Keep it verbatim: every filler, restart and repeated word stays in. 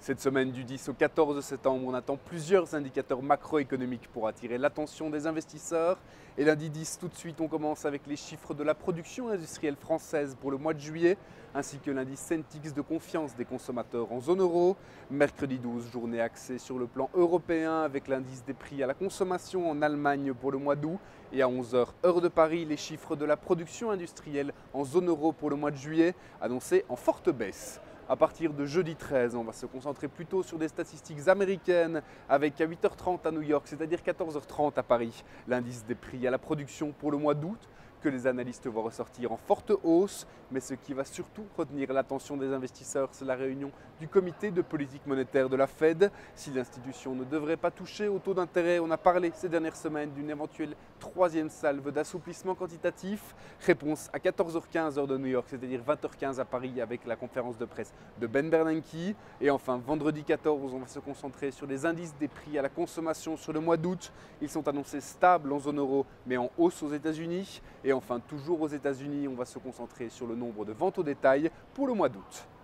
Cette semaine du dix au quatorze septembre, on attend plusieurs indicateurs macroéconomiques pour attirer l'attention des investisseurs. Et lundi dix, tout de suite, on commence avec les chiffres de la production industrielle française pour le mois de juillet, ainsi que l'indice Centix de confiance des consommateurs en zone euro. Mercredi douze, journée axée sur le plan européen avec l'indice des prix à la consommation en Allemagne pour le mois d'août. Et à onze heures, heure de Paris, les chiffres de la production industrielle en zone euro pour le mois de juillet, annoncés en forte baisse. À partir de jeudi treize, on va se concentrer plutôt sur des statistiques américaines avec à huit heures trente à New York, c'est-à-dire quatorze heures trente à Paris, l'indice des prix à la production pour le mois d'août que les analystes voient ressortir en forte hausse. Mais ce qui va surtout retenir l'attention des investisseurs, c'est la réunion du comité de politique monétaire de la Fed. Si l'institution ne devrait pas toucher au taux d'intérêt, on a parlé ces dernières semaines d'une éventuelle troisième salve d'assouplissement quantitatif. Réponse à quatorze heures quinze heure de New York, c'est-à-dire vingt heures quinze à Paris avec la conférence de presse de Ben Bernanke. Et enfin, vendredi quatorze, on va se concentrer sur les indices des prix à la consommation sur le mois d'août. Ils sont annoncés stables en zone euro, mais en hausse aux États-Unis. Et enfin, toujours aux États-Unis, on va se concentrer sur le nombre de ventes au détail pour le mois d'août.